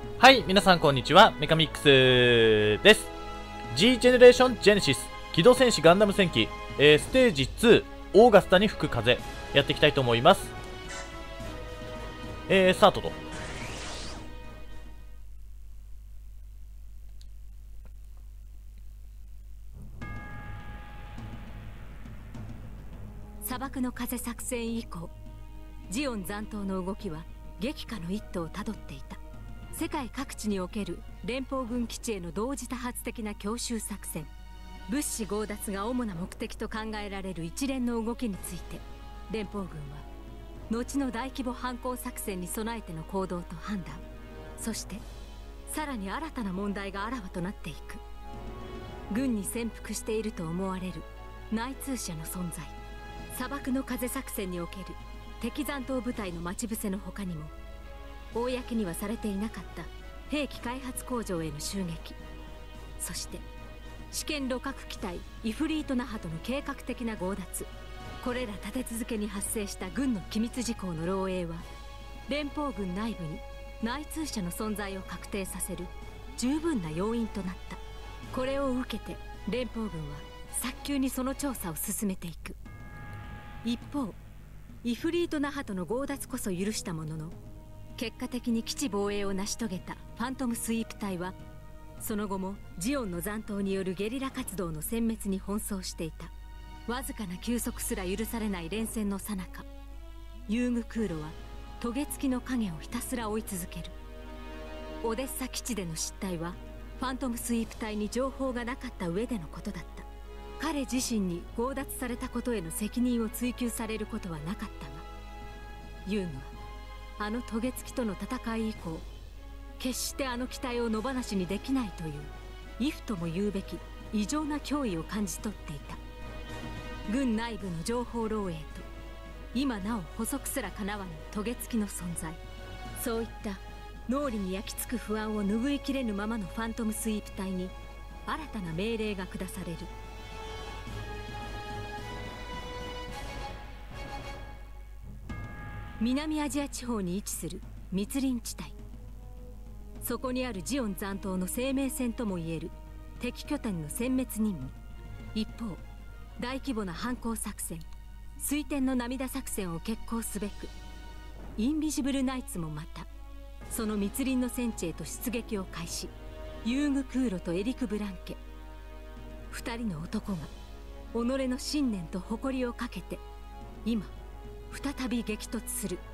はい、皆さんこんにちは。メカミックスです。G ジェネレーションジェネシス機動戦士ガンダム戦記、ステージ2オーガスタに吹く風やっていきたいと思います。スタートと。 砂漠の風作戦以降、ジオン残党の動きは激化の一途をたどっていた。世界各地における連邦軍基地への同時多発的な強襲作戦、物資強奪が主な目的と考えられる一連の動きについて、連邦軍は後の大規模反攻作戦に備えての行動と判断、そしてさらに新たな問題があらわとなっていく。軍に潜伏していると思われる内通者の存在、砂漠の風作戦における敵残党部隊の待ち伏せの他にも、公にはされていなかった兵器開発工場への襲撃、そして試験旅客機体イフリート・ナハとの計画的な強奪、これら立て続けに発生した軍の機密事項の漏洩は、連邦軍内部に内通者の存在を確定させる十分な要因となった。これを受けて連邦軍は早急にその調査を進めていく。一方、イフリート・ナハとの強奪こそ許したものの、結果的に基地防衛を成し遂げたファントムスイープ隊は、その後もジオンの残党によるゲリラ活動の殲滅に奔走していた。わずかな休息すら許されない連戦の最中、ユーグ空路は渡月機の影をひたすら追い続ける。オデッサ基地での失態はファントムスイープ隊に情報がなかった上でのことだった。彼自身に強奪されたことへの責任を追及されることはなかったが、ユーグはあの渡月機との戦い以降、決してあの機体を野放しにできないという畏怖とも言うべき異常な脅威を感じ取っていた。軍内部の情報漏洩と今なお補足すらかなわぬ渡月機の存在、そういった脳裏に焼き付く不安を拭いきれぬままのファントムスイープ隊に新たな命令が下される。南アジア地方に位置する密林地帯、そこにあるジオン残党の生命線ともいえる敵拠点の殲滅任務。一方、大規模な反攻作戦水天の涙作戦を決行すべく、インビジブルナイツもまたその密林の戦地へと出撃を開始。ユーグ空路とエリク・ブランケ、二人の男が己の信念と誇りをかけて今再び激突する。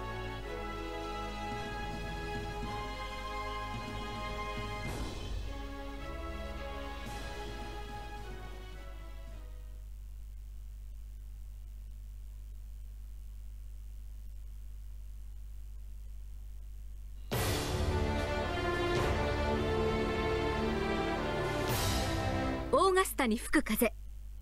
オーガスタに吹く風。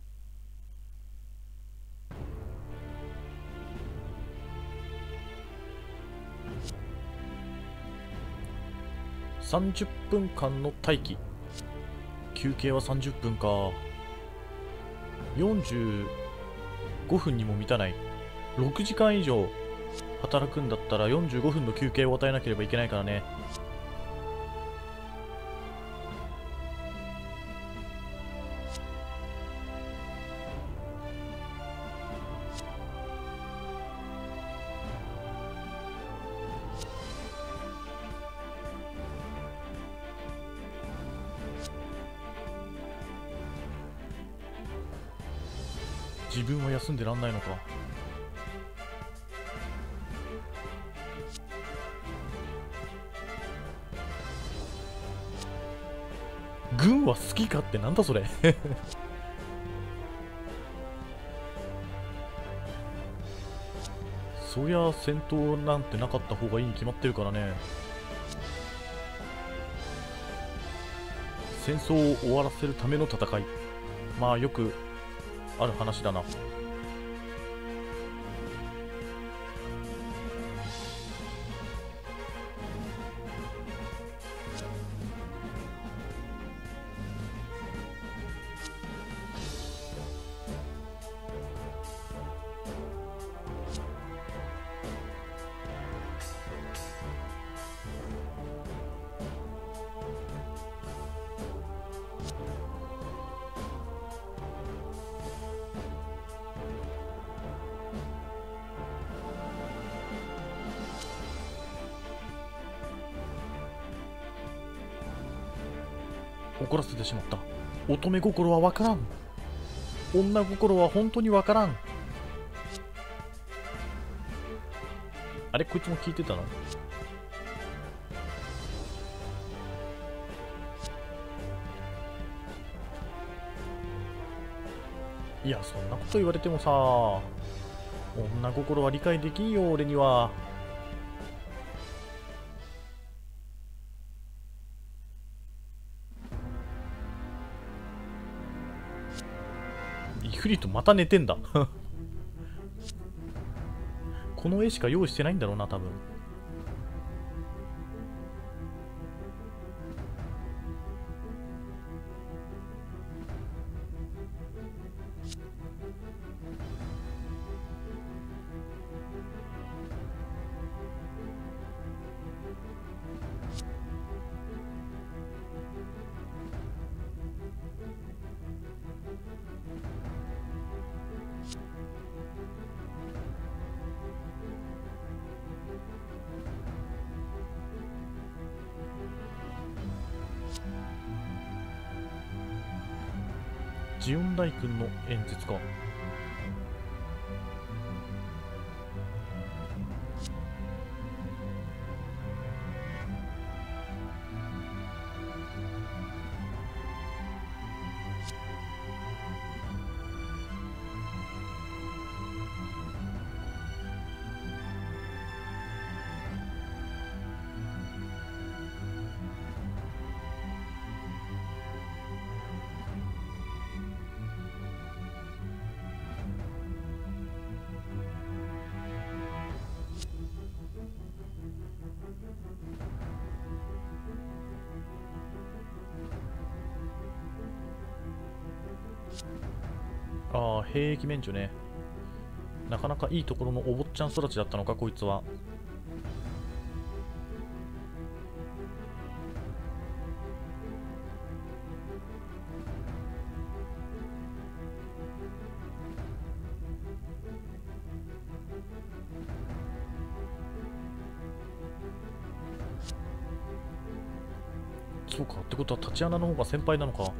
30分間の待機、休憩は30分か。45分にも満たない。6時間以上働くんだったら45分の休憩を与えなければいけないからね。自分は休んでらんないのか。軍は好きかってなんだそれそりゃ戦闘なんてなかった方がいいに決まってるからね。戦争を終わらせるための戦い、まあよくある話だな。 怒らせてしまった。乙女心はわからん。女心は本当にわからん。あれ、こいつも聞いてたの？いや、そんなこと言われてもさ、女心は理解できんよ、俺には。イフリートまた寝てんだ。この絵しか用意してないんだろうな、多分。ジオン大君の演説か。ああ、兵役免除ね。なかなかいいところのお坊ちゃん育ちだったのか、こいつは。そうか、ってことはタチアナの方が先輩なのか。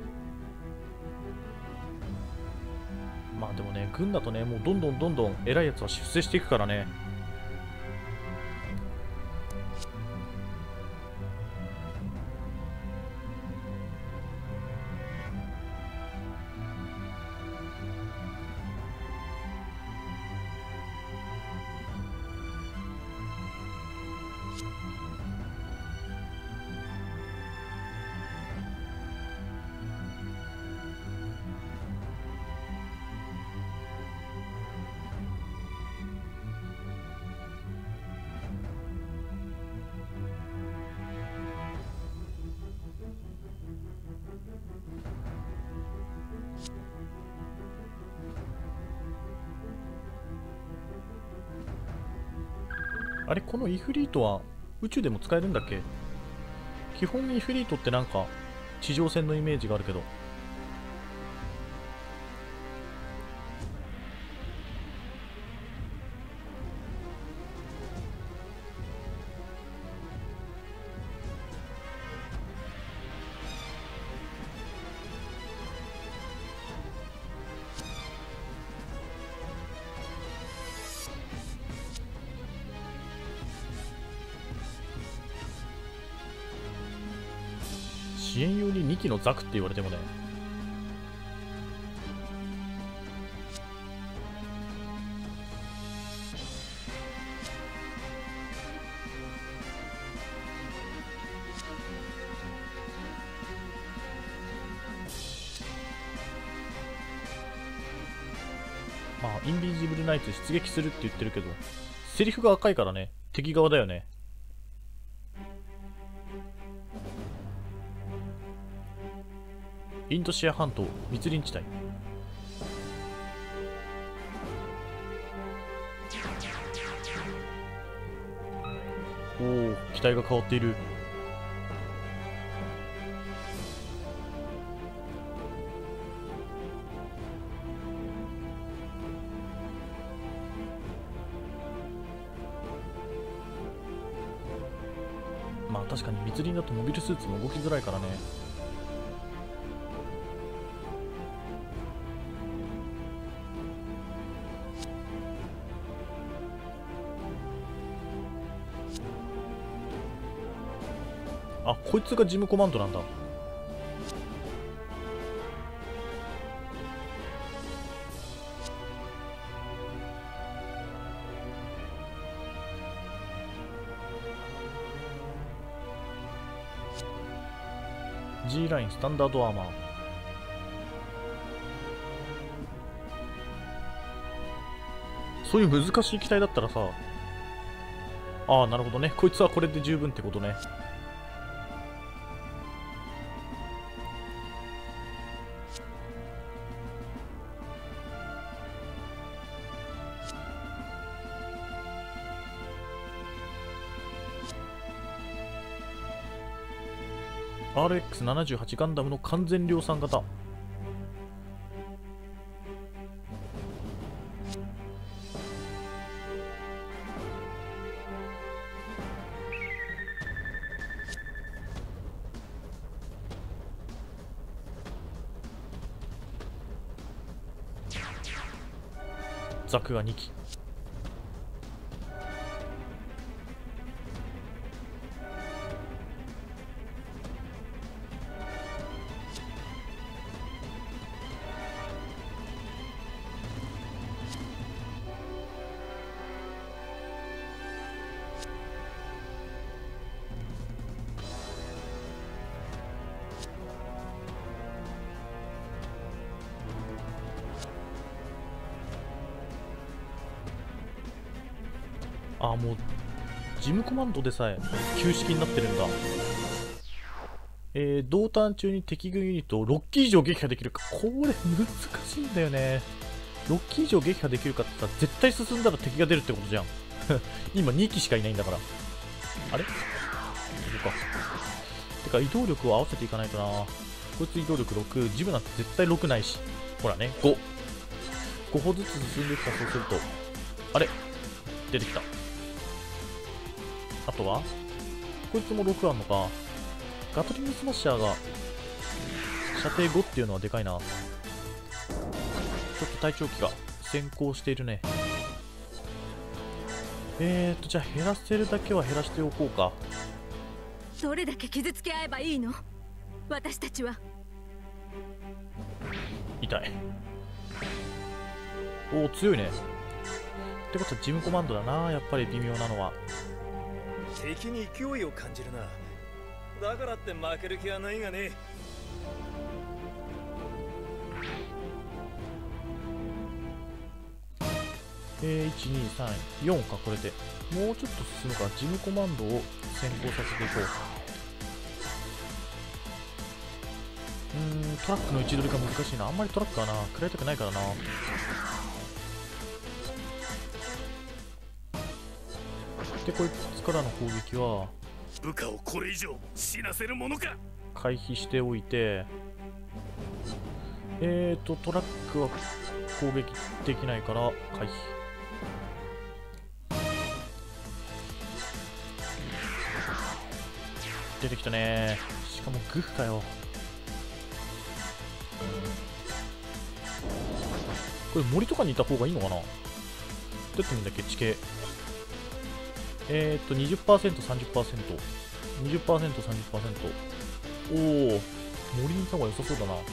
まあでもね、軍だとね、もうどんどん偉いやつは出世していくからね。あれ、このイフリートは宇宙でも使えるんだっけ？基本イフリートってなんか地上戦のイメージがあるけど。支援用に2機のザクって言われてもね。まあインビジブルナイツ出撃するって言ってるけど、セリフが赤いからね、敵側だよね。インドシア半島密林地帯。おお、機体が変わっている。まあ確かに密林だとモビルスーツも動きづらいからね。 あ、こいつがジムコマンドなんだ。G ラインスタンダードアーマー。そういう難しい機体だったらさ、ああ、なるほどね。こいつはこれで十分ってことね。RX78 ガンダムの完全量産型。ザクが2機。ああ、もうジムコマンドでさえ旧式になってるんだ。同ターン中に敵軍ユニットを6機以上撃破できるか。これ難しいんだよね。6機以上撃破できるかってさ、絶対進んだら敵が出るってことじゃん。今2機しかいないんだから。あれそうか。てか移動力を合わせていかないとな。こいつ移動力6、ジムなんて絶対6ないし。ほらね、5歩ずつ進んでいくか。そうするとあれ出てきた。あとはこいつも6あんのか。ガトリングスマッシャーが射程5っていうのはでかいな。ちょっと隊長機が先行しているね。じゃあ減らせるだけは減らしておこうか。 どれだけ傷つけ合えばいいの？私たちは。 痛い。おお、強いね。ってことはジムコマンドだな。やっぱり微妙なのは敵に勢いを感じるな。だからって負ける気はないがね。 1、2、3、4か。これでもうちょっと進むか。ジムコマンドを先行させていこう。トラックの位置取りが難しいな。あんまりトラックはな食らいたくないからな。でこいつからの攻撃は部下をこれ以上死なせるものか。 回避しておいて、トラックは攻撃できないから回避。出てきたね。しかもグフかよ。これ森とかにいた方がいいのかな。どうやって見るんだっけ。地形20%、30%、20%、30%。おお、森にいた方が良さそうだな。で、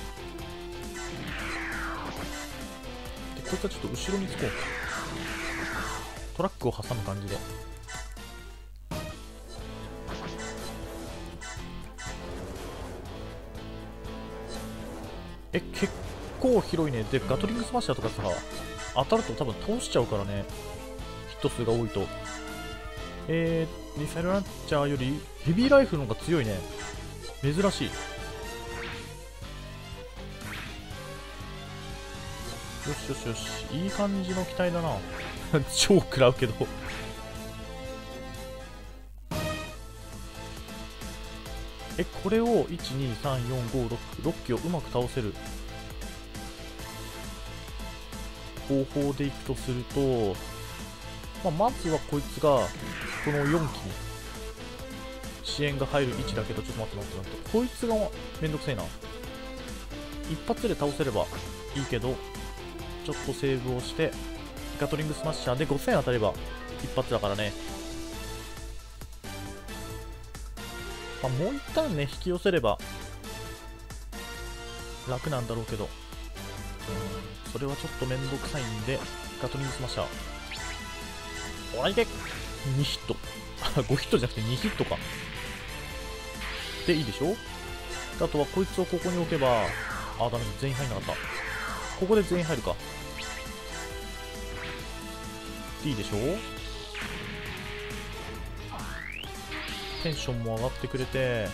こいつはちょっと後ろにつこう。トラックを挟む感じで。結構広いね。で、ガトリングスマッシャーとかさ、当たると多分倒しちゃうからね。ヒット数が多いと。ミサイルランチャーよりヘビーライフルの方が強いね。珍しい。よしよしよし、いい感じの機体だな。超食らうけど。これを1、2、3、4、5、6機をうまく倒せる方法でいくとすると、まずはこいつがこの4機に支援が入る位置だけど、ちょっと待って。こいつがめんどくせえな。一発で倒せればいいけど、ちょっとセーブをしてガトリングスマッシャーで5000当たれば一発だからね。 まあ、もう一旦ね引き寄せれば楽なんだろうけど、それはちょっとめんどくさいんでガトリングスマッシャー、おらいけ2ヒット5ヒットじゃなくて2ヒットかでいいでしょ。あとはこいつをここに置けば、あ、ダメだ、全員入んなかった。ここで全員入るか。いいでしょ。テンションも上がってくれて、で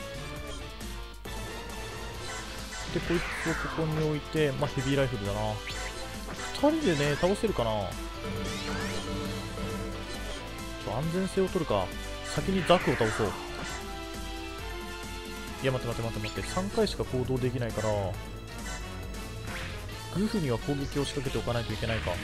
こいつをここに置いて、まあヘビーライフルだな。2人でね倒せるかな。安全性を取るか。先にザクを倒そう。いや待って3回しか行動できないから、グフには攻撃を仕掛けておかないといけないか。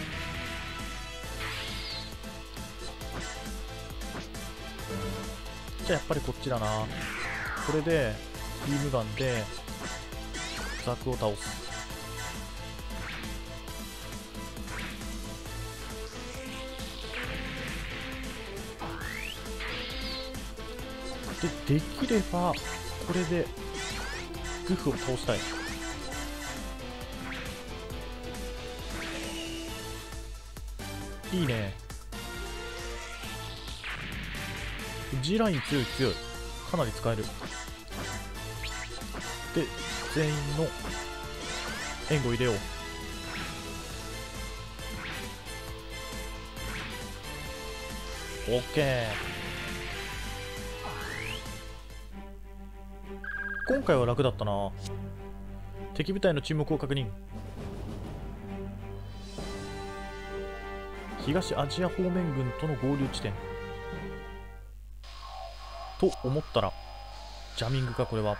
じゃあやっぱりこっちだな。これでビームガンでザクを倒す。できればこれでグフを倒したい。いいね。G ライン強いかなり使える。で全員の援護入れよう。オッケー。今回は楽だったな。敵部隊の沈黙を確認。東アジア方面軍との合流地点と思ったらジャミングか。これは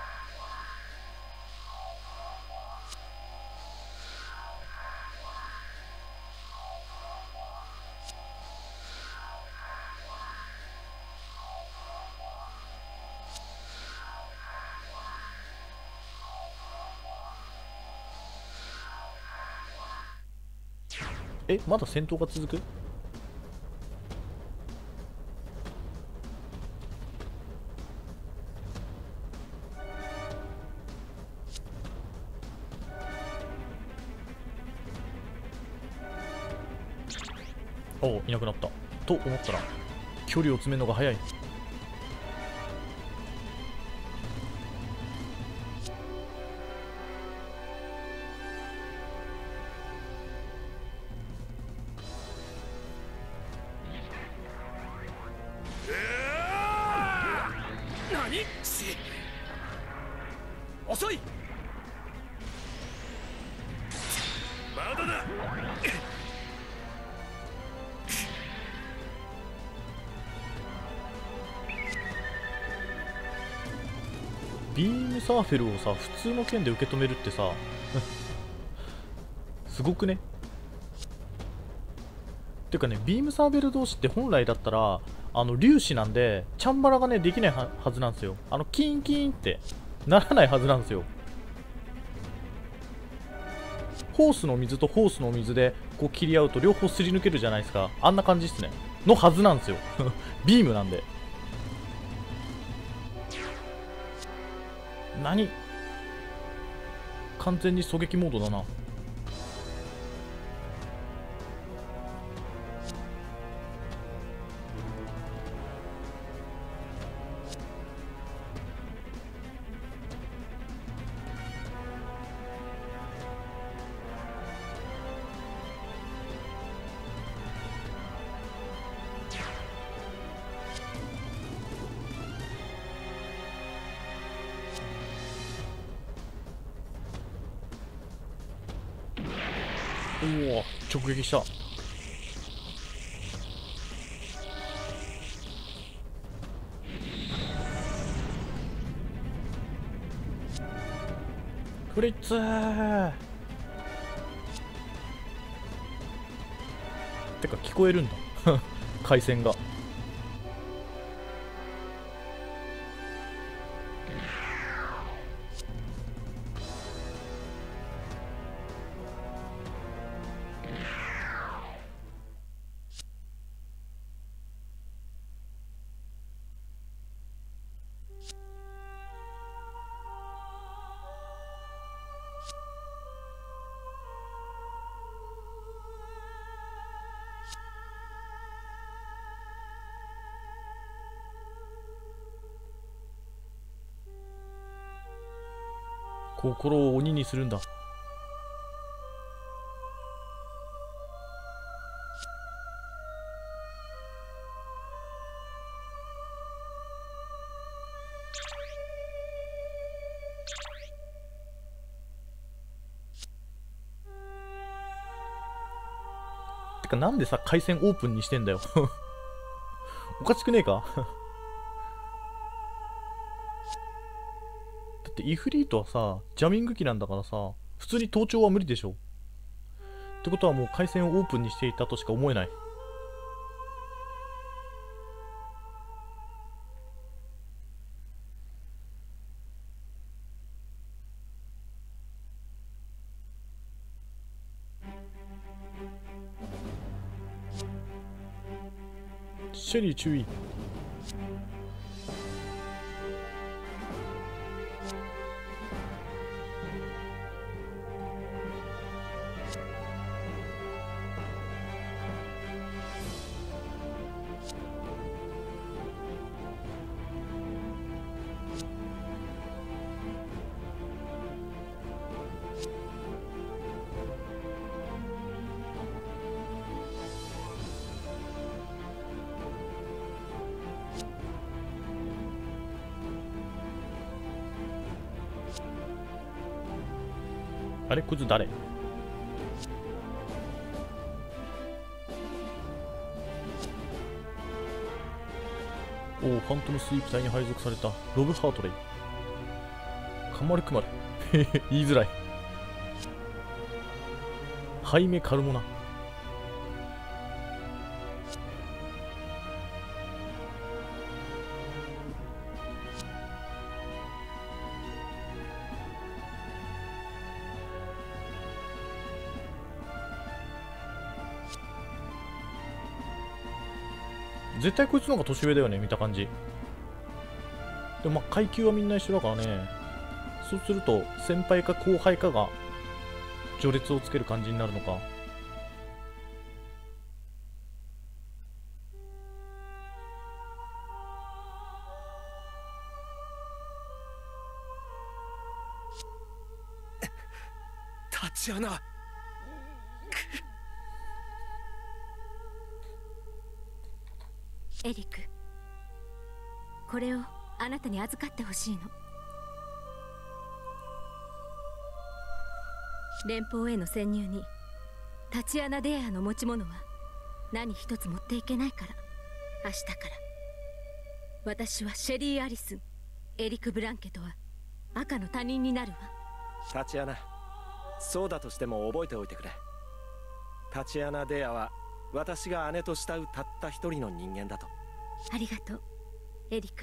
まだ戦闘が続く。おお、いなくなったと思ったら距離を詰めるのが早い。 遅い。まだだ。 ビームサーフェルをさ普通の剣で受け止めるってさすごくね。ていうかね、ビームサーベル同士って本来だったら粒子なんでチャンバラがねできないはずなんですよ。キンキンってならないはずなんですよ。ホースの水とホースの水でこう切り合うと両方すり抜けるじゃないですか。あんな感じっすねのはずなんですよビームなんで。何、完全に狙撃モードだな。おお、直撃した。フリッツーてか聞こえるんだ回線が。 心を鬼にするんだ。てかなんでさ回線オープンにしてんだよおかしくねえかだってイフリートはさジャミング機なんだからさ、普通に盗聴は無理でしょ。ってことはもう回線をオープンにしていたとしか思えない。シェリー注意。あれこいつ誰？おお、ファントムスイープ隊に配属されたロブ・ハートレイ。カマルクマル言いづらい。ハイメ・カルモナ。絶対こいつの方が年上だよね、見た感じ。でもまあ階級はみんな一緒だからね。そうすると先輩か後輩かが序列をつける感じになるのか。 タチアナ。 エリク、これをあなたに預かってほしいの。連邦への潜入にタチアナ・デアの持ち物は何一つ持っていけないから、明日から私はシェリー・アリスン、エリク・ブランケとは赤の他人になるわ。 タチアナ、そうだとしても覚えておいてくれ。タチアナ・デアは私が姉と慕うたった一人の人間だと。 ありがとうエリク。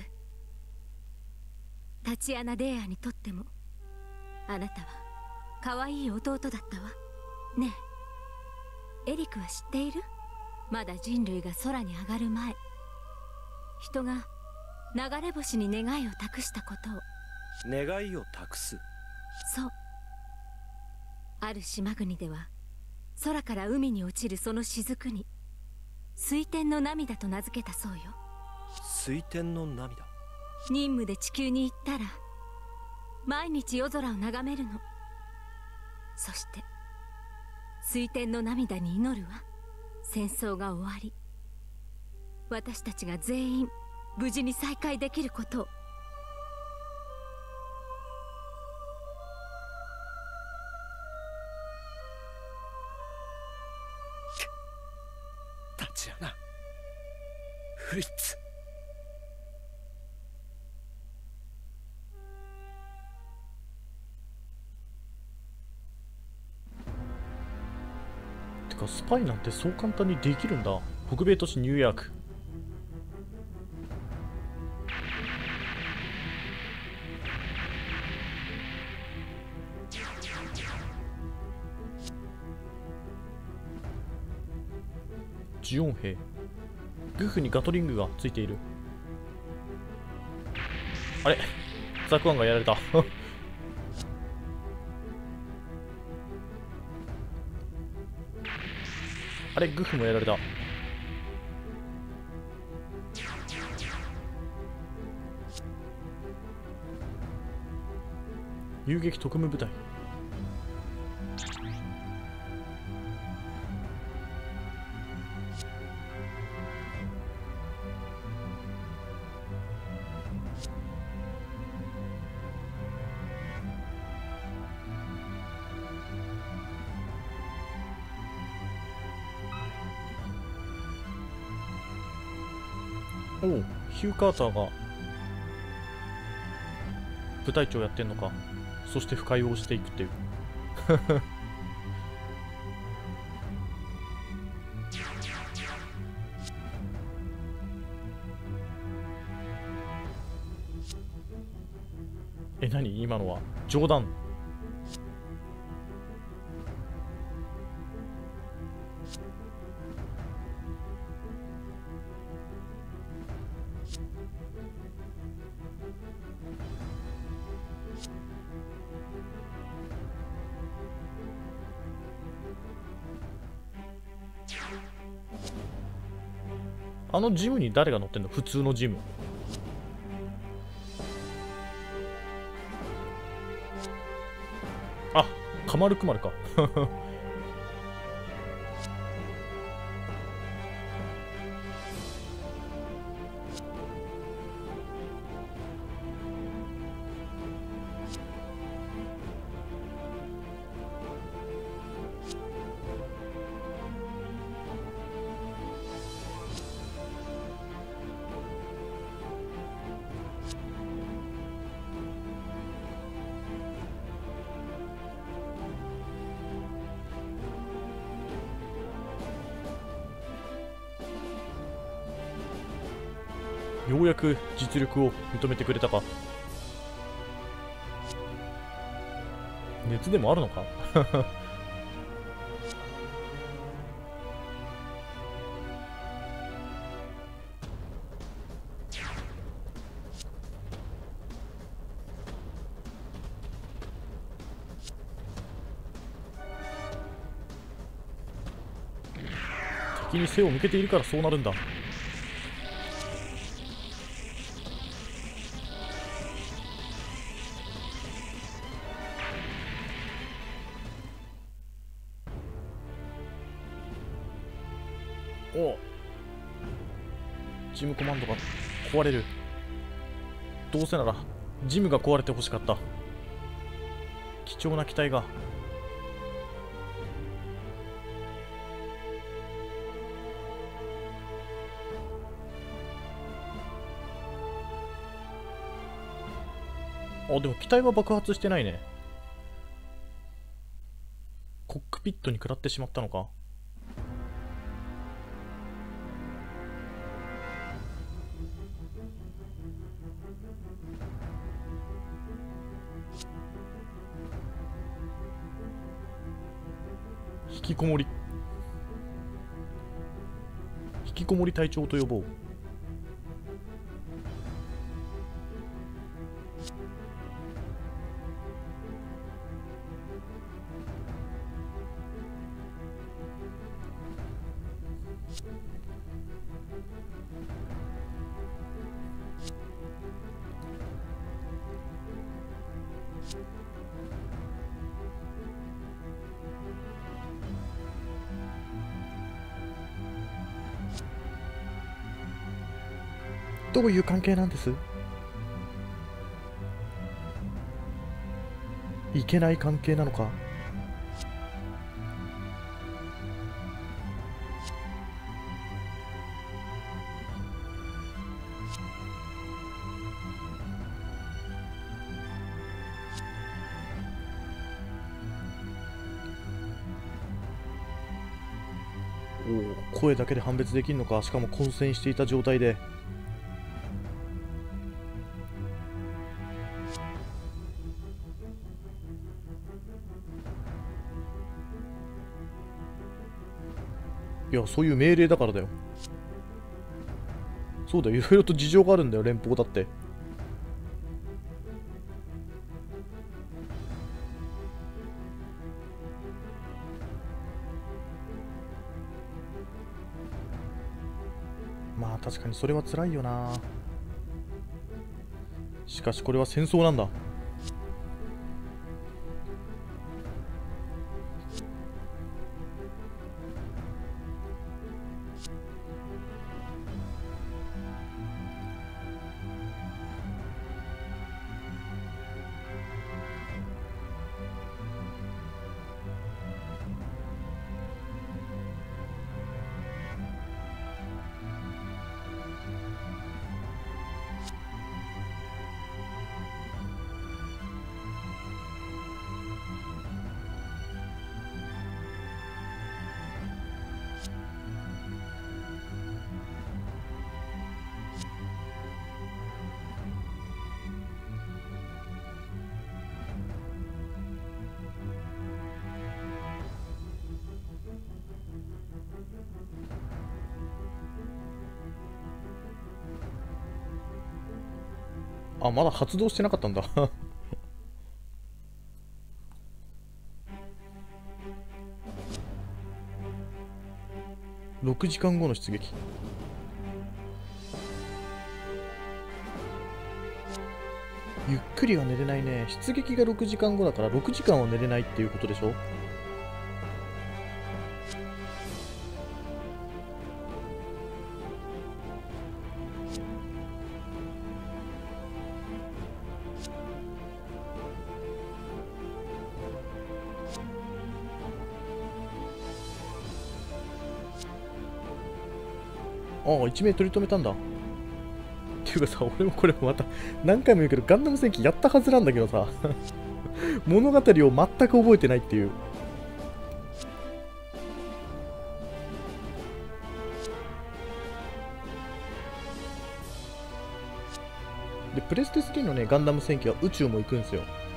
タチアナ・デアにとってもあなたは可愛い弟だったわ。ねえ、エリクは知っている？まだ人類が空に上がる前、人が流れ星に願いを託したことを。 願いを託す？ そう。ある島国では空から海に落ちるその雫に水天の涙と名付けたそうよ。 水天の涙？ 任務で地球に行ったら毎日夜空を眺めるの。そして水天の涙に祈るわ。戦争が終わり、私たちが全員無事に再会できることを。 タチアナ、フリッツ。 てかスパイなんてそう簡単にできるんだ。北米都市ニューヨーク。ジオン兵。グフにガトリングがついている。あれザクワンがやられたあれグフもやられた。 遊撃特務部隊。おお、ヒュー・カーターが部隊長やってんのか。そして腐海をしていくっていうえ、何今のは冗談？あのジムに誰が乗ってんの？普通のジム。あ、カマルクマルかようやく実力を認めてくれたか。熱でもあるのか敵に背を向けているからそうなるんだ。お、ジムコマンドが壊れる。どうせならジムが壊れてほしかった。貴重な機体が。あ、でも機体は爆発してないね。コックピットに食らってしまったのか。引きこもり隊長と呼ぼう。どういう関係なんです？いけない関係なのか？おお、声だけで判別できるのか。しかも混戦していた状態で。いや、そういう命令だからだよ。そうだよ、いろいろと事情があるんだよ、連邦だって。まあ確かにそれは辛いよな。しかしこれは戦争なんだ。 あ、まだ発動してなかったんだ6時間後の出撃。ゆっくりは寝れないね。出撃が6時間後だから6時間は寝れないっていうことでしょ。ああ、1名取り留めたんだ。っていうかさ、俺もこれまた何回も言うけど、ガンダム戦記やったはずなんだけどさ物語を全く覚えてないっていう。で、プレステ3のね、ガンダム戦記は宇宙も行くんですよ。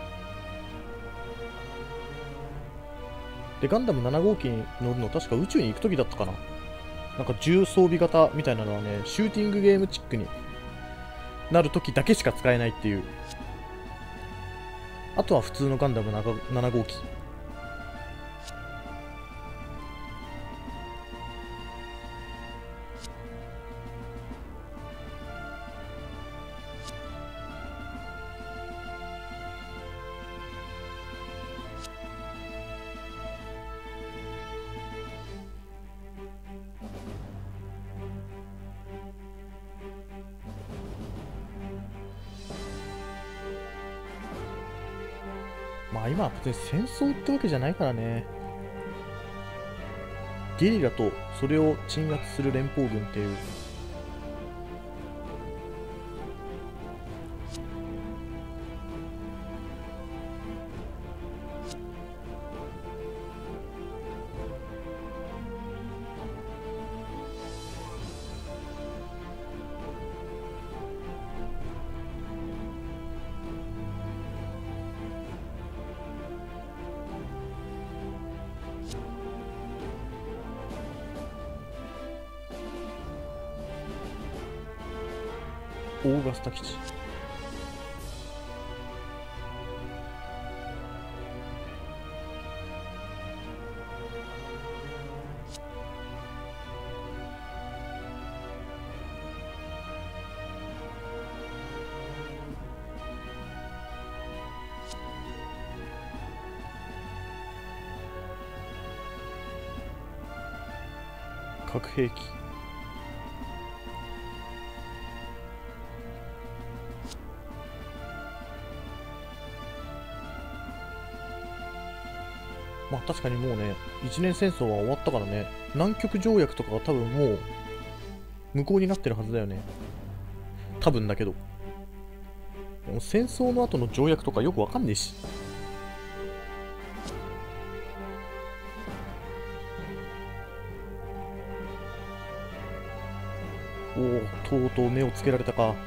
で、ガンダム7号機に乗るの確か宇宙に行く時だったかな。なんか重装備型みたいなのはね、シューティングゲームチックになるときだけしか使えないっていう。あとは普通のガンダム7号機。まあ今は別に戦争ってわけじゃないからね。ゲリラとそれを鎮圧する連邦軍っていう。オーガスタ基地。核兵器。まあ確かにもうね、一年戦争は終わったからね、南極条約とかが多分もう無効になってるはずだよね。多分だけど。でも戦争の後の条約とかよくわかんねえし。おお、とうとう目をつけられたか。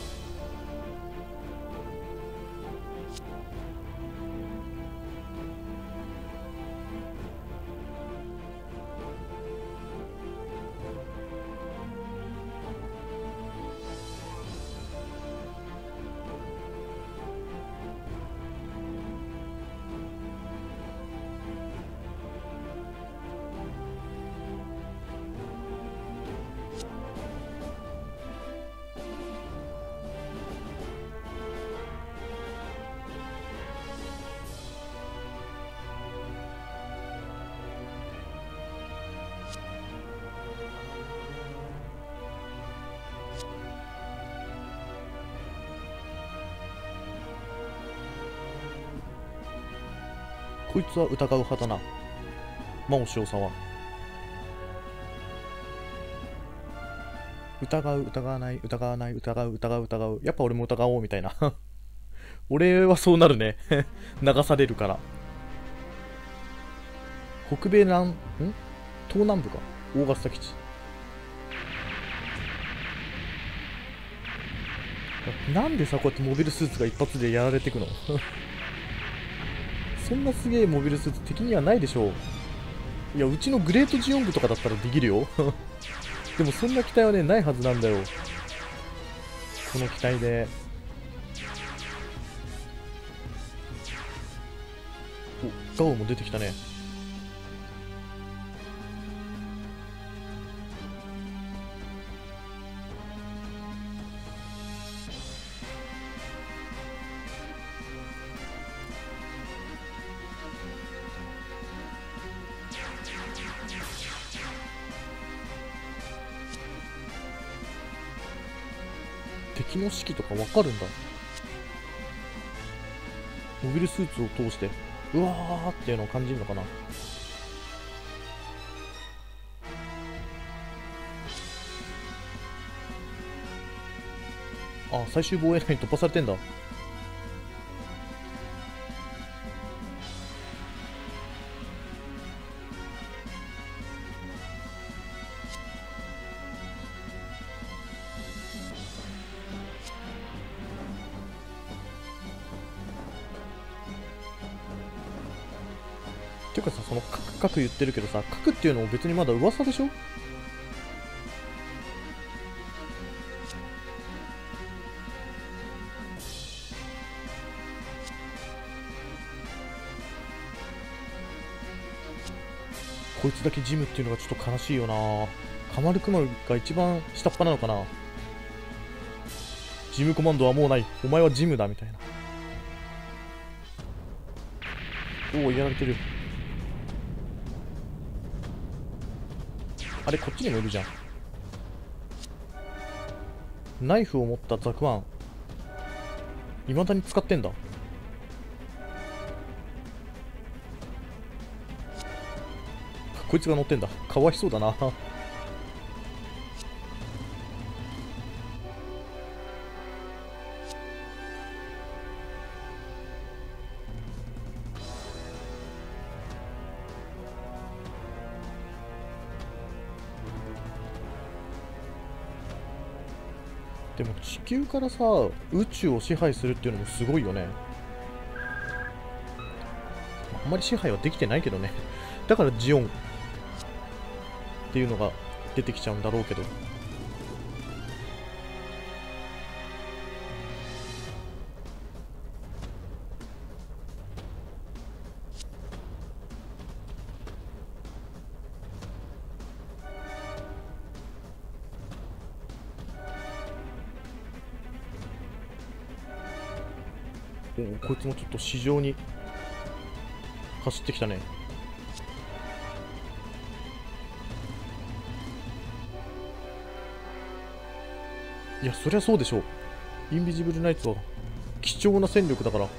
こいつは疑う派だな。魔王少佐は。疑う、疑わない、疑わない、疑う、疑う、疑う。やっぱ俺も疑おうみたいな。俺はそうなるね。流されるから。北米東南部か。オーガスタ基地。なんでさ、こうやってモビルスーツが一発でやられてくのそんなすげえモビルスーツ敵にはないでしょう。いや、うちのグレートジオン部とかだったらできるよ。でもそんな機体はね、ないはずなんだよ。この機体で。 ガオも出てきたね。敵の士気とかわかるんだ。モビルスーツを通してうわーっていうのを感じるのかな。あ、最終防衛ライン突破されてんだ。ていうかさ、その核言ってるけどさ、核っていうのも別にまだ噂でしょ。こいつだけジムっていうのがちょっと悲しいよな。カマルクマルが一番下っ端なのかな。ジムコマンドはもうない、お前はジムだみたいな。おお、やられてる。あれ、こっちにもいるじゃん。ナイフを持ったザクワン、未だに使ってんだ。こいつが乗ってんだ。かわいそうだな。でも地球からさ、宇宙を支配するっていうのもすごいよね。あんまり支配はできてないけどね。だからジオンっていうのが出てきちゃうんだろうけど。こいつもちょっと市場に走ってきたね。いや、そりゃそうでしょう。インビジブルナイツは貴重な戦力だから。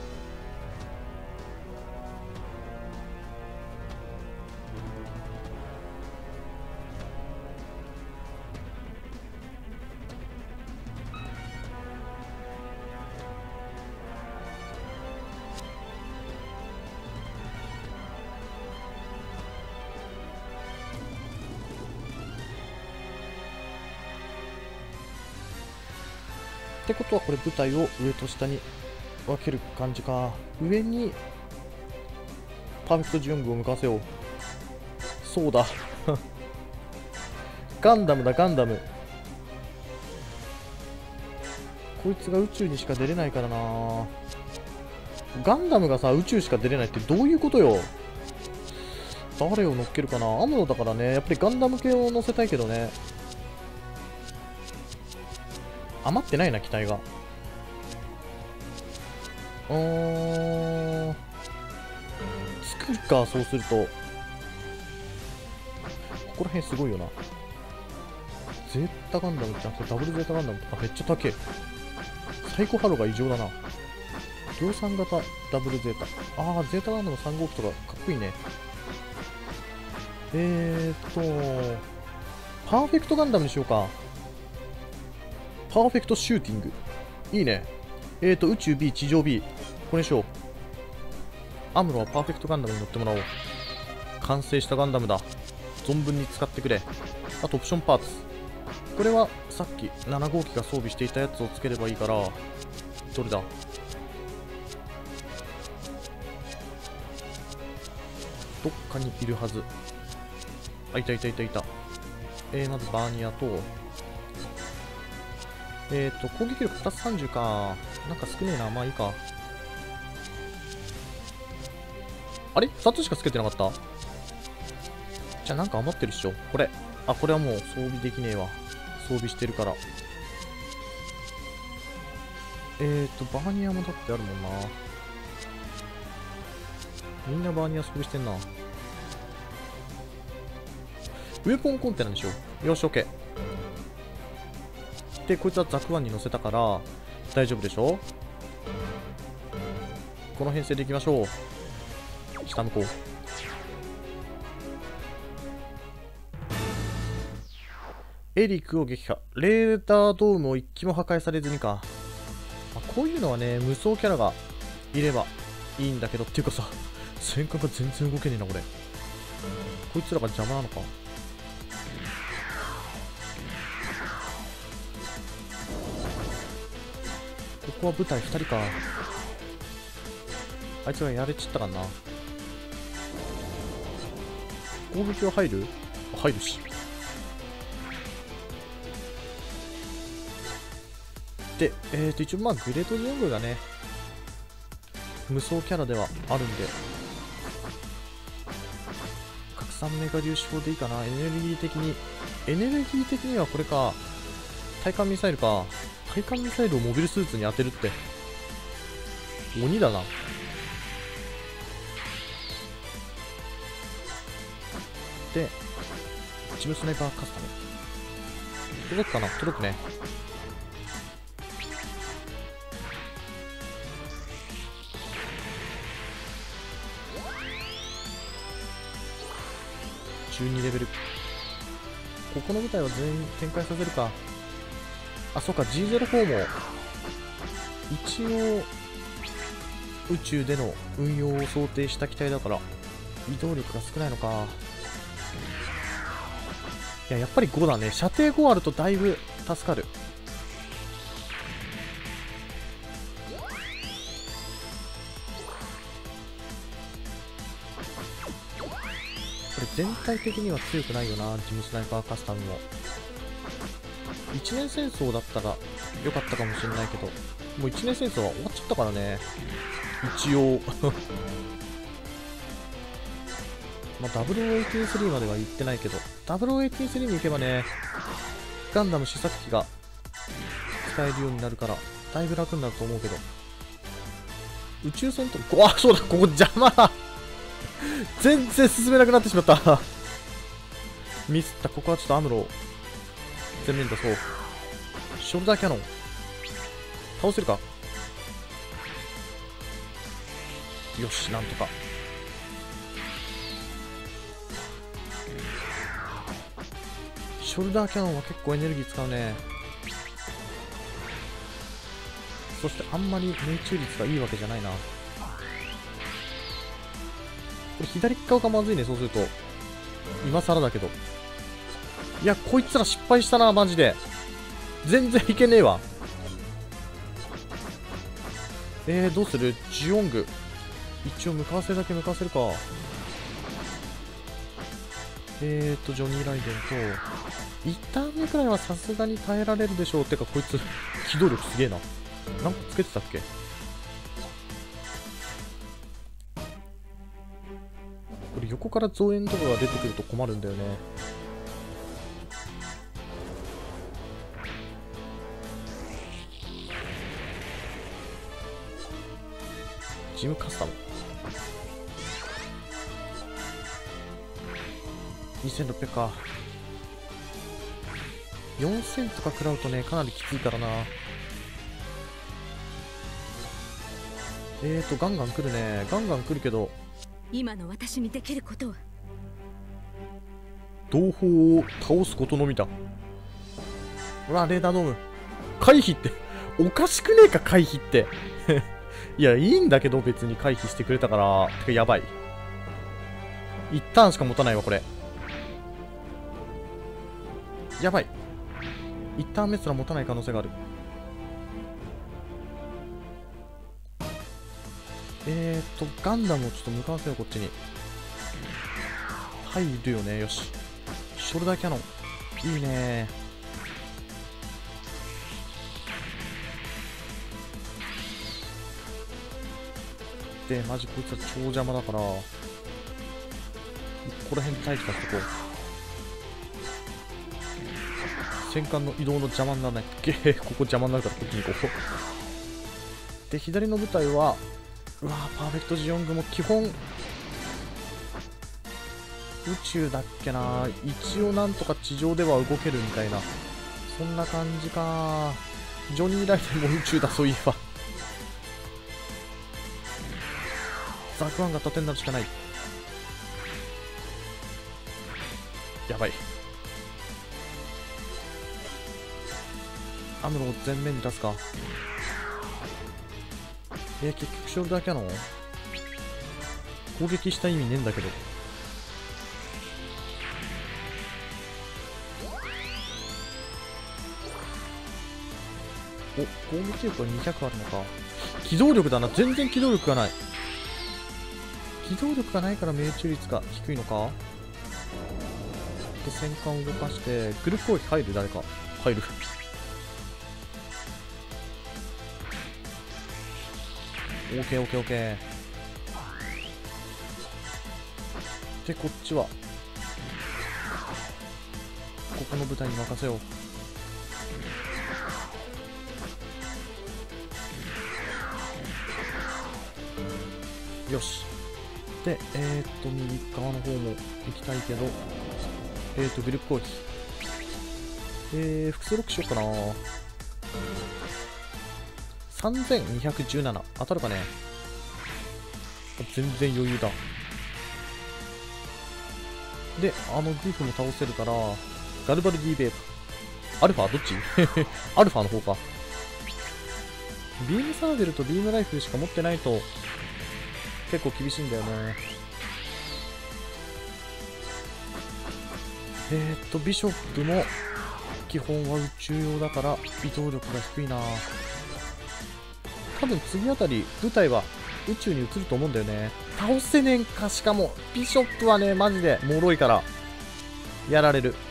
ってことはこれ部隊を上と下に分ける感じか。上にパーフェクトジオングを向かわせよう。そうだガンダムだ、ガンダム。こいつが宇宙にしか出れないからな。ガンダムがさ、宇宙しか出れないってどういうことよ。誰を乗っけるかな。アムロだからね、やっぱりガンダム系を乗せたいけどね。余ってないな、機体が。作るか、そうすると。ここら辺すごいよな。ゼータガンダムじゃなくてダブルゼータガンダムとかめっちゃ高え。サイコハロが異常だな。量産型ダブルゼータ。ああ、ゼータガンダム3号機とかかっこいいね。パーフェクトガンダムにしようか。パーフェクトシューティング。いいね。宇宙 B、地上 B。これにしよう。アムロはパーフェクトガンダムに乗ってもらおう。完成したガンダムだ。存分に使ってくれ。あとオプションパーツ。これはさっき7号機が装備していたやつをつければいいから、どれだ。どっかにいるはず。あ、いたいたいたいた。まずバーニアと、攻撃力プラス30か。なんか少ねえな。まあいいか。 あれ ?2 つしかつけてなかった？じゃあなんか余ってるっしょ。これ。あ、これはもう装備できねえわ。装備してるから。バーニアもだってあるもんな。みんなバーニア装備してんな。ウェポンコンテナにしよう。よし、OK。で、こいつはザクワンに乗せたから、大丈夫でしょ？この編成でいきましょう。下向こう。エリックを撃破。レーダードームを一機も破壊されずにか。こういうのはね、無双キャラがいればいいんだけど、っていうかさ、戦艦が全然動けねえな、これ。こいつらが邪魔なのか。ここは部隊2人か。あいつがやれちったかな。攻撃は入る？入るし。で、一応まあグレートジオングがね、無双キャラではあるんで、拡散メガ粒子砲でいいかな。エネルギー的にはこれか。対艦ミサイルか。対艦ミサイルをモビルスーツに当てるって。鬼だな。で、ジムスナイパーカスタム。届くかな？届くね。12レベル。ここの部隊は全員展開させるか。あ、そうか、G04 も一応宇宙での運用を想定した機体だから移動力が少ないのか。いや、やっぱり5だね。射程5あるとだいぶ助かる。これ全体的には強くないよな、ジムスナイパーカスタムも。1年戦争だったら良かったかもしれないけど、もう1年戦争は終わっちゃったからね、一応。まあ、0083までは行ってないけど、0083に行けばね、ガンダム試作機が使えるようになるから、だいぶ楽になると思うけど。宇宙船と、あ、そうだ、ここ邪魔だ。全然進めなくなってしまった。ミスった。ここはちょっとアムロを全面出そう。ショルダーキャノン倒せるか。よし、なんとか。ショルダーキャノンは結構エネルギー使うね。そしてあんまり命中率がいいわけじゃないな。これ左側がまずいね、そうすると。今更だけど。いや、こいつら失敗したな、マジで。全然いけねえわ。どうする？ジオング。一応向かわせるだけ向かわせるか。ジョニー・ライデンと、1ターン目くらいはさすがに耐えられるでしょう。てか、こいつ、機動力すげえな。なんかつけてたっけ？これ横から増援とかが出てくると困るんだよね。ジムカスタム2600か。4000とか食らうとね、かなりきついからな。ガンガン来るね。ガンガン来るけど、 今の私にできることは同胞を倒すことのみだ。ほら、レーダードーム回避っておかしくねえか、回避っていや、いいんだけど、別に回避してくれたから。てか、やばい。一ターンしか持たないわ、これ。やばい。一ターン目すら持たない可能性がある。ガンダムをちょっと向かわせよう、こっちに。入るよね、よし。ショルダーキャノン。いいね。 でマジこいつは超邪魔だから、ここら辺待機させとこう。戦艦の移動の邪魔にならない。ここ邪魔になるからこっちに行こう。で、左の部隊は、うわー、パーフェクトジオングも基本、宇宙だっけな。一応なんとか地上では動けるみたいな。そんな感じか。ジョニー・ライデンも宇宙だ、そういえば。ザクワンが盾になるしかない。やばい。アムロを前面に出すか。結局勝負だけなの？攻撃した意味ねえんだけど。お、攻撃力が200あるのか。機動力だな。全然機動力がない。機動力がないから命中率が低いのか。で、戦艦を動かして、グループ攻撃入る？誰か。入る。オーケーオーケーオーケー。で、こっちは、ここの部隊に任せよう。よし。で、右側の方も行きたいけど、グループ攻撃。複数ロックしようかな。3217。当たるかね。全然余裕だ。で、グーフも倒せるから、ガルバルディベーパ。アルファどっちアルファの方か。ビームサーベルとビームライフルしか持ってないと、結構厳しいんだよね。ビショップも、基本は宇宙用だから、移動力が低いな。多分次あたり部隊は宇宙に移ると思うんだよね。倒せねえんか。しかもビショップはねマジで脆いからやられる。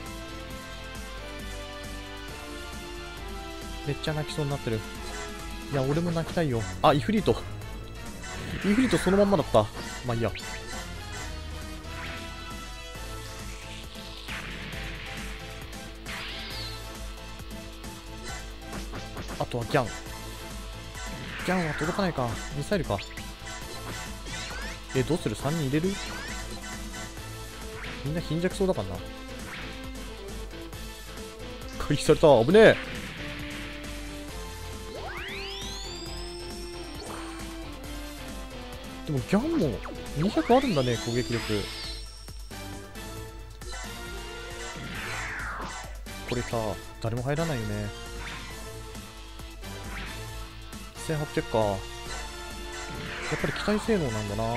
めっちゃ泣きそうになってる。いや俺も泣きたいよ。あ、イフリートそのまんまだった。まあいいや。あとはギャンは届かないか。ミサイルか。どうする？ 3 人入れる？みんな貧弱そうだからな。回避された。危ねえ。でもギャンも200あるんだね、攻撃力。これさ、誰も入らないよね。1800か。やっぱり機体性能なんだな。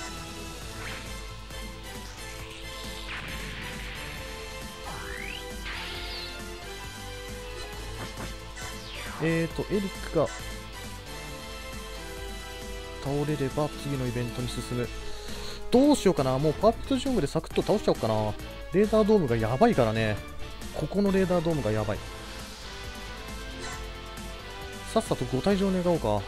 エリックが倒れれば次のイベントに進む。どうしようかな。もうパーフェクトジオングでサクッと倒しちゃおうかな。レーダードームがやばいからね。ここのレーダードームがやばい。さっさと5体上願おうか。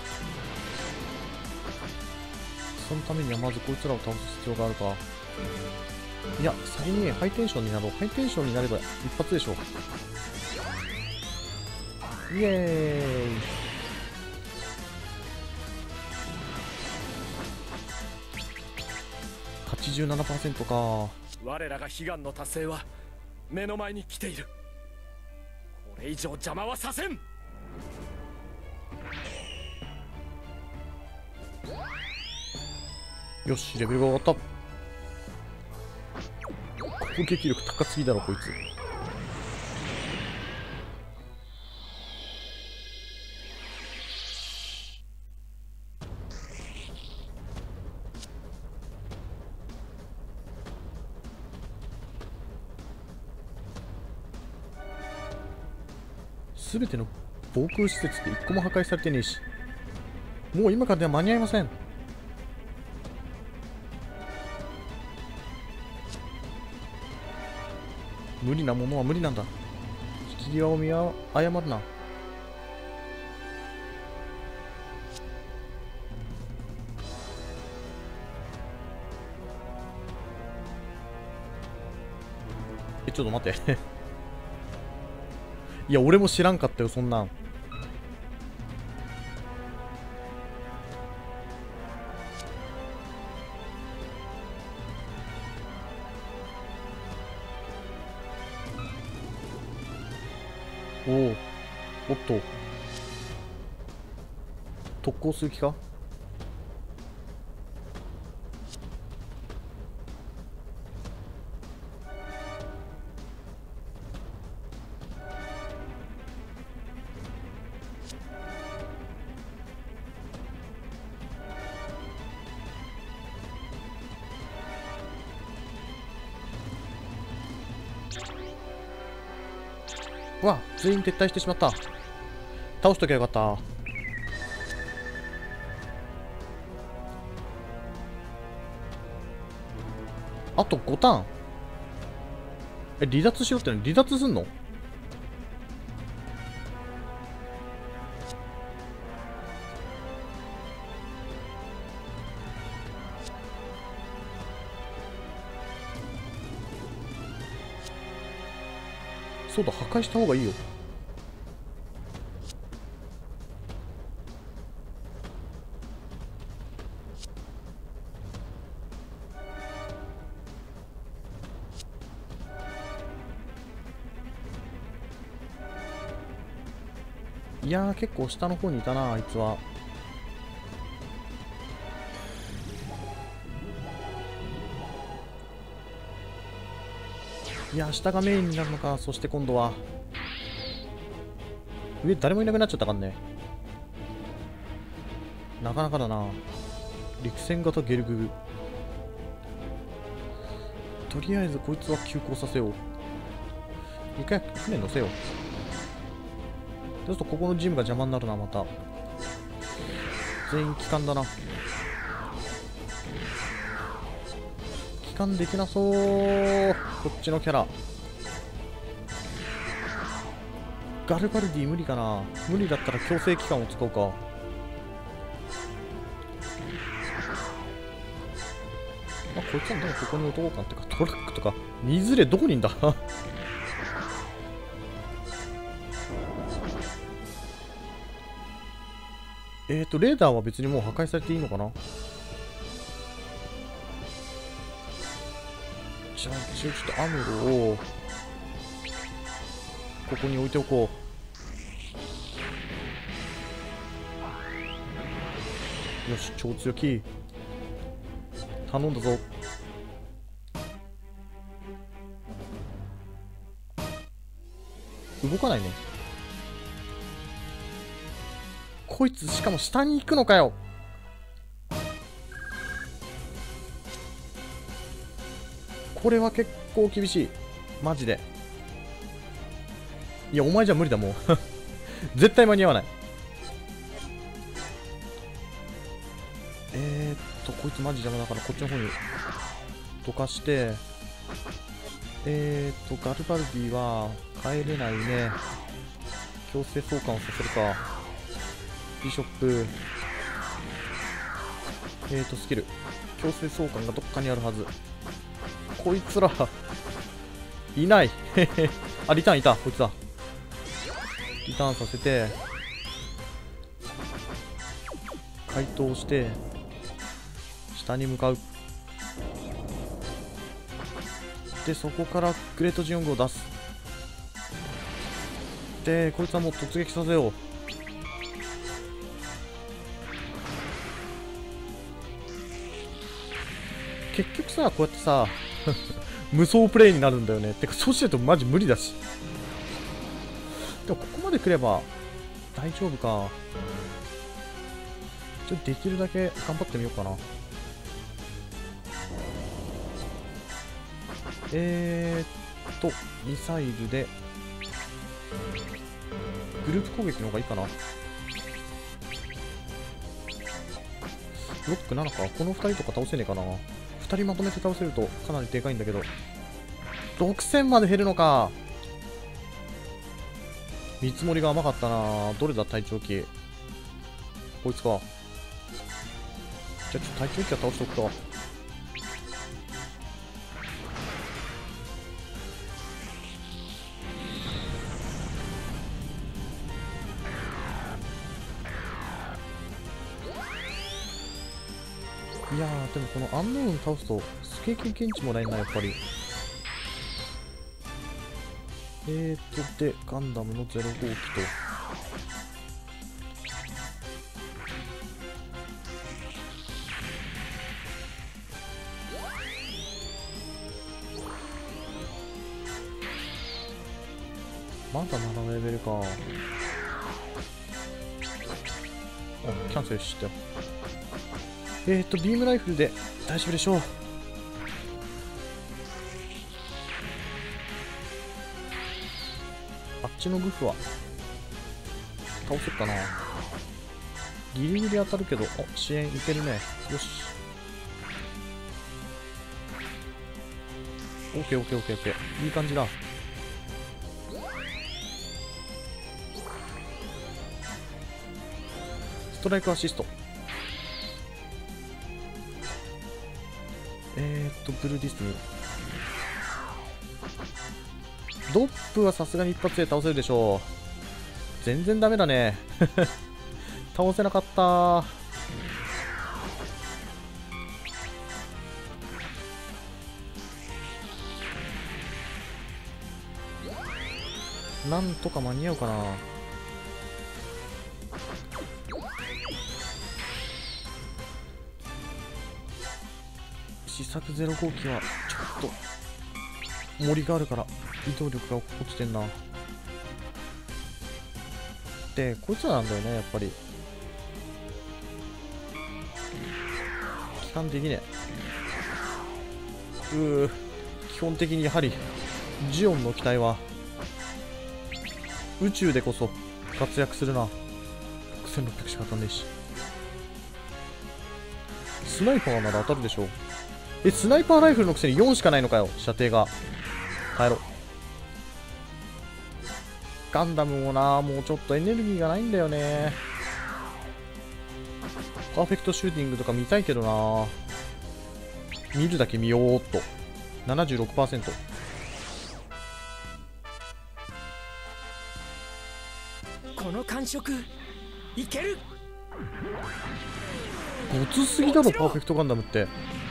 そのためにはまずこいつらを倒す必要があるか。いや、先にハイテンションになろう。ハイテンションになれば一発でしょ。イエーイ。87% か。 我らが悲願の達成は目の前に来ている。これ以上邪魔はさせん。 よし、レベルが上がった。攻撃力高すぎだろこいつ。すべての防空施設って1個も破壊されてねえし、もう今からでは間に合いません。無理なものは無理なんだ。引き際を見誤るな。 ちょっと待っていや俺も知らんかったよそんなん。おお、おっと特攻する気か。うわ、全員撤退してしまった。倒しときゃよかった。あと5ターン。離脱しろっての離脱すんの？そうだ、破壊した方がいいよ。いやー、結構下の方にいたな、あいつは。いやー、下がメインになるのか。そして今度は上誰もいなくなっちゃったからね。なかなかだな。陸戦型ゲルググ。とりあえずこいつは急行させよう。一回船乗せよう。そうするとここのジムが邪魔になるな。また全員帰還だな。帰還できなそう。こっちのキャラガルバルディ無理かな。無理だったら強制帰還を使うか。あ、こいつはでもここに置こうかってか、トラックとかいずれどこにいんだレーダーは別にもう破壊されていいのかな。じゃあ一応ちょっとアムロをここに置いておこう。よし、超強気頼んだぞ。動かないね。こいつしかも下に行くのかよ。これは結構厳しいマジで。いやお前じゃ無理だもう絶対間に合わない。こいつマジ邪魔だからこっちの方に溶かして、ガルバルディは帰れないね。強制送還をさせるか。ビショップ、スキル強制送還がどっかにあるはず。こいつらいないあ、リターンいた。こいつだ。リターンさせて解凍して下に向かう。でそこからグレートジオングを出す。でこいつはもう突撃させよう。結局さ、こうやってさ無双プレイになるんだよね。てかそうしないとマジ無理だし。でもここまで来れば大丈夫か。ちょっとできるだけ頑張ってみようかな。ミサイルでグループ攻撃の方がいいかな。ロック7か。この2人とか倒せねえかな。2人まとめて倒せるとかなりでかいんだけど、6000まで減るのか。見積もりが甘かったな。どれだ隊長機。こいつか。じゃあちょっと隊長機は倒しておくか。 いやー、でもこのアンノーン倒すとスケーキ検知もらえんな、やっぱり。で、ガンダムの0号機と。まだ7レベルか。あ、キャンセルしてよ。ビームライフルで大丈夫でしょう。あっちのグフは倒せっかな。ギリギリ当たるけど、支援いけるね。よし。オッケーオッケーオッケーオッケー。いい感じだ。ストライクアシスト。ブルーディスニー。ドップはさすがに一発で倒せるでしょう。全然ダメだね。倒せなかった。なんとか間に合うかな。試作0号機はちょっと森があるから移動力が落ちてんな。でこいつらなんだよね、やっぱり。帰還できねえ。基本的にやはりジオンの機体は宇宙でこそ活躍するな。6600しか当たんねえし。スナイパーなら当たるでしょ。スナイパーライフルのくせに4しかないのかよ、射程が。帰ろう。ガンダムもな、もうちょっとエネルギーがないんだよね。パーフェクトシューティングとか見たいけどな。見るだけ見ようっと。76%。 この感触いける。 ごつすぎだろ、パーフェクトガンダムって。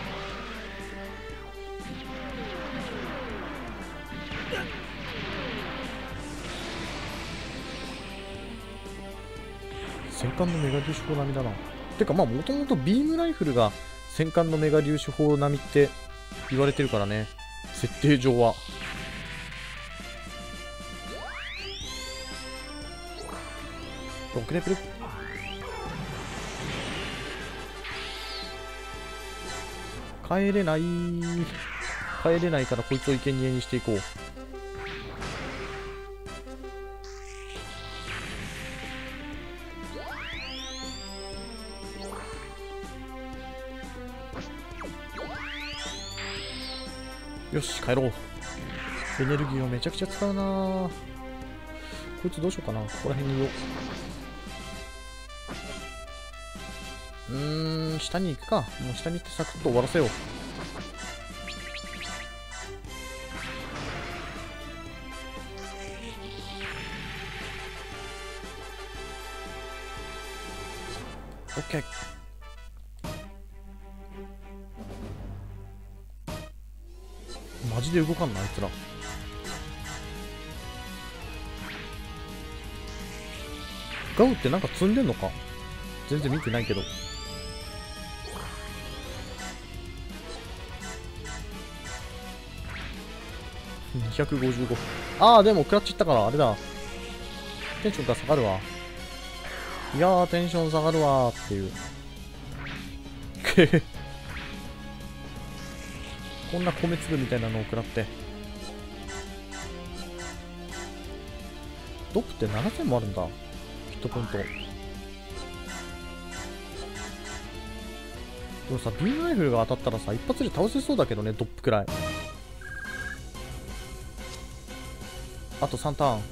戦艦のメガ粒子砲並みだな。てかまあもともとビームライフルが戦艦のメガ粒子砲並みって言われてるからね、設定上は。6レベル。帰れないからこいつを生贄にしていこう。よし帰ろう。エネルギーをめちゃくちゃ使うな。こいつどうしようかな。ここら辺にいよう。下に行くか。もう下に行ってサクッと終わらせよう。オッケー。マジで動かんな、あいつら。ガウってなんか積んでんのか。全然見てないけど。255。ああ、でもクラッチいったからあれだ。テンションが下がるわ。いやー、テンション下がるわーっていう。こんな米粒みたいなのを食らって。ドップって7000もあるんだ。ヒットポイント。でもさ、ビームライフルが当たったらさ、一発で倒せそうだけどね、ドップくらい。あと3ターン。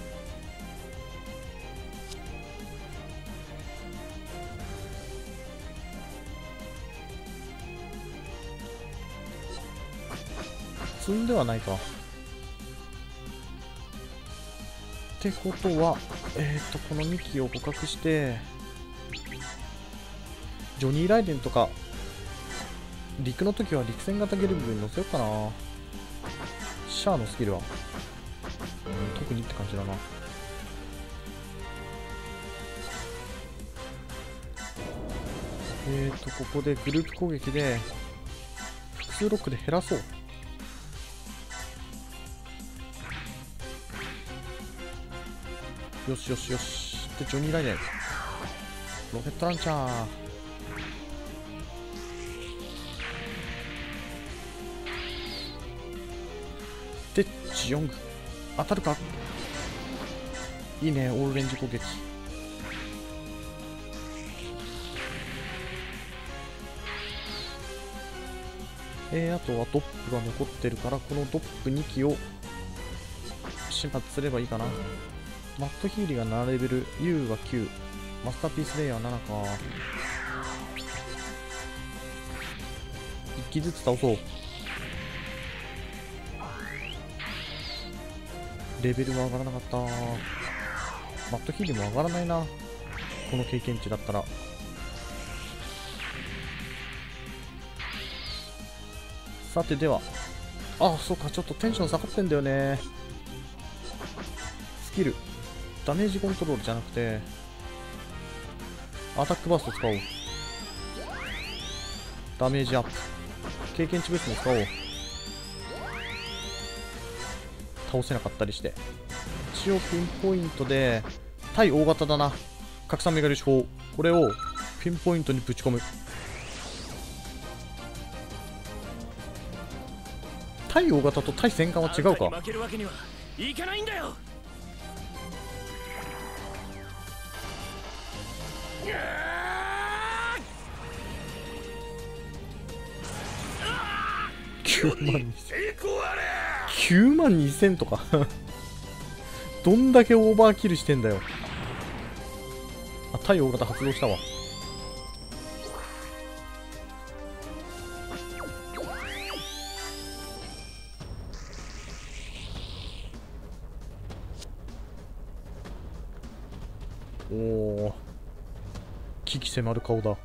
積んではないか。ってことは、この2機を捕獲して、ジョニー・ライデンとか陸の時は陸戦型ゲルブに乗せようかな。シャアのスキルは、特にって感じだな。ここでグループ攻撃で複数ロックで減らそう。よしよしよし。でジョニー・ライデンロケットランチャー。でジヨング当たるか。いいね、オールレンジ攻撃。あとはドップが残ってるから、このドップ2機を始末すればいいかな。マットヒーリーが7レベル、ユウが9、マスターピースレイヤー7か。1機ずつ倒そう。レベルは上がらなかった。マットヒーリーも上がらないな、この経験値だったら。さてでは、あ、そうか、ちょっとテンション下がってんだよね。スキルダメージコントロールじゃなくてアタックバースト使おう。ダメージアップ、経験値ブーストも使おう。倒せなかったりして、一応ピンポイントで対大型だな、拡散メガ粒子砲、これをピンポイントにぶち込む。対大型と対戦艦は違うか。 負けるわけにはいかないんだよ。 9万2000とかどんだけオーバーキルしてんだよ。あ、対大型発動したわ。おお、危機迫る顔だ。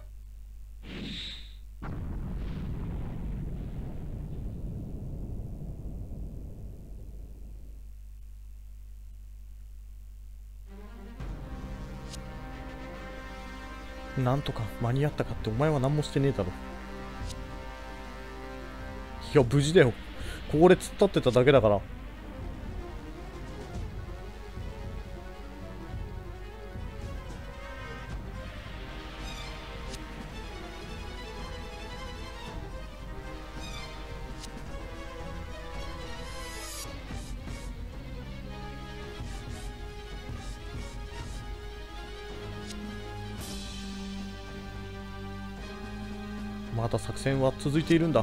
なんとか間に合ったかって、お前は何もしてねえだろ。いや無事だよ、ここで突っ立ってただけだから。まだ作戦は続いているんだ。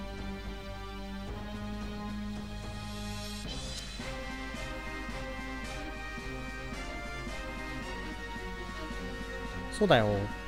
そうだよ。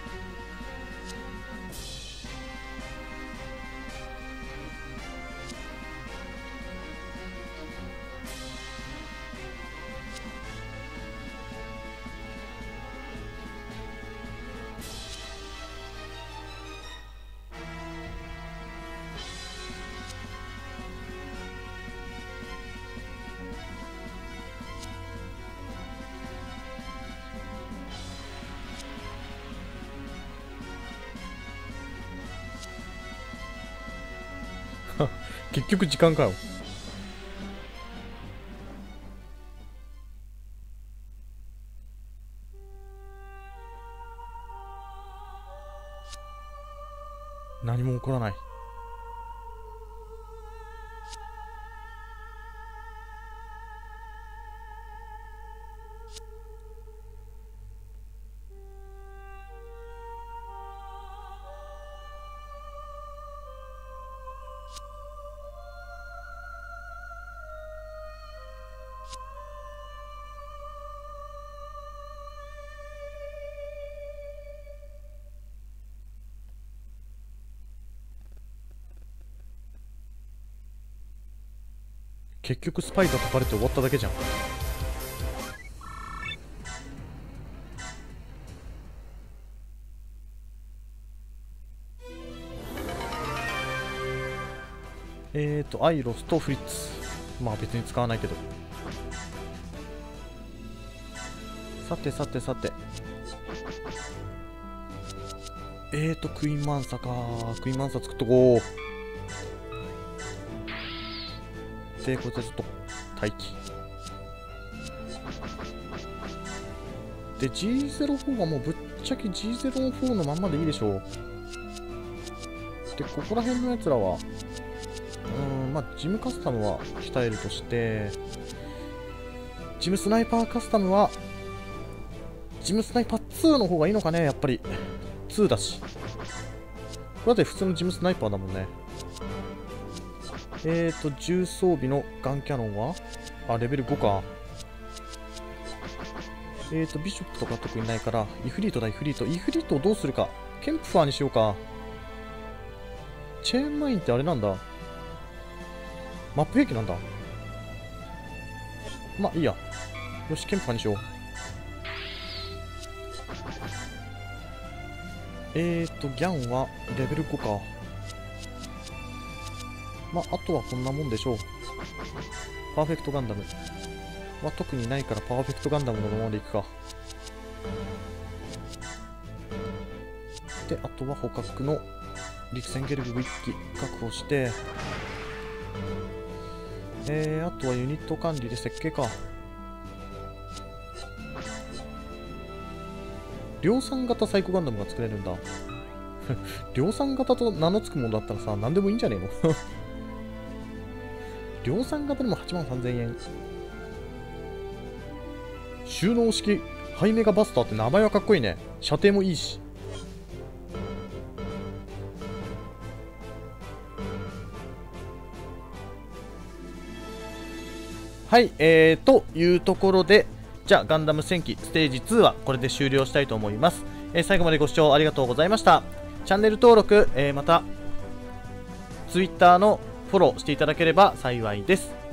結局時間かよ。何も起こらない。結局スパイが解かれて終わっただけじゃん。 アイロスとフリッツ。まあ別に使わないけど。さてさてさて。クイーンマンサか。クイーンマンサ作っとこう。で、これでちょっと待機。で、G04 はもうぶっちゃけ G04 のまんまでいいでしょう。で、ここら辺のやつらは、まあ、ジムカスタムは鍛えるとして、ジムスナイパーカスタムは、ジムスナイパー2の方がいいのかね、やっぱり。2だし。これだって普通のジムスナイパーだもんね。重装備のガンキャノンはレベル5か。ビショップとか特にないから、イフリートだ、イフリート。イフリートをどうするか。ケンプファーにしようか。チェーンマインってあれなんだ。マップ兵器なんだ。まあいいや。よし、ケンプファーにしよう。ギャンはレベル5か。まあ、あとはこんなもんでしょう。パーフェクトガンダムは特にないからパーフェクトガンダムのままでいくか。で、あとは捕獲の陸戦ゲルグ1機確保して、あとはユニット管理で設計か。量産型サイコガンダムが作れるんだ。量産型と名の付くものだったらさ、何でもいいんじゃねえの。量産型でも83,000円。収納式ハイメガバスターって名前はかっこいいね。射程もいいし。はい、というところで、じゃあガンダム戦記ステージ2はこれで終了したいと思います。最後までご視聴ありがとうございました。チャンネル登録、また Twitter のフォローしていただければ幸いです。